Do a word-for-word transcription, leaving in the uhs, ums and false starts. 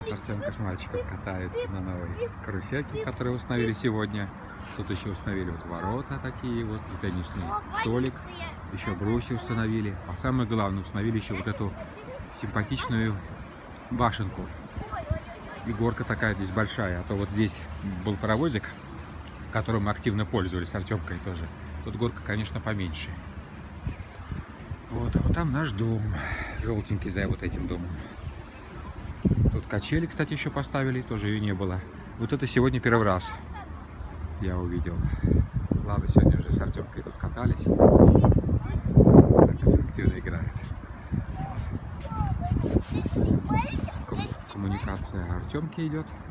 Артемка с мальчиком катается на новой карусельке, которую установили сегодня. Тут еще установили вот ворота такие вот, и теннисный столик, еще брусья установили. А самое главное, установили еще вот эту симпатичную башенку. И горка такая здесь большая, а то вот здесь был паровозик, которым мы активно пользовались с Артемкой тоже. Тут горка, конечно, поменьше. Вот, вот там наш дом, желтенький за вот этим домом. Тут качели, кстати, еще поставили, тоже ее не было. Вот это сегодня первый раз я увидел. Ладно, сегодня уже с Артемкой тут катались. Так, активно играет. Коммуникация Артемки идет.